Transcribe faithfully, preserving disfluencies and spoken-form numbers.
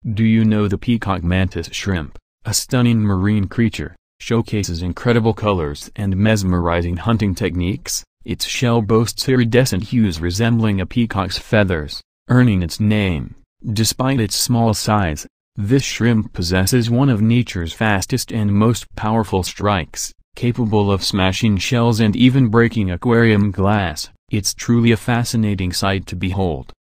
Do you know the Peacock Mantis Shrimp, a stunning marine creature, showcases incredible colors and mesmerizing hunting techniques? Its shell boasts iridescent hues resembling a peacock's feathers, earning its name. Despite its small size, this shrimp possesses one of nature's fastest and most powerful strikes, capable of smashing shells and even breaking aquarium glass. It's truly a fascinating sight to behold.